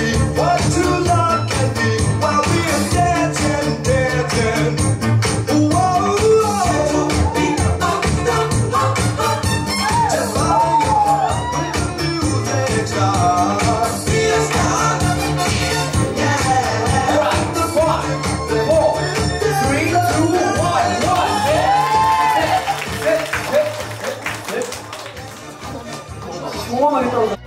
see what true love can be while we are dancing, dancing. Whoa, whoa. Just follow your heart when the music starts. Be a star. Yeah. Right. 5, 4, 3, 2, 1. Sit.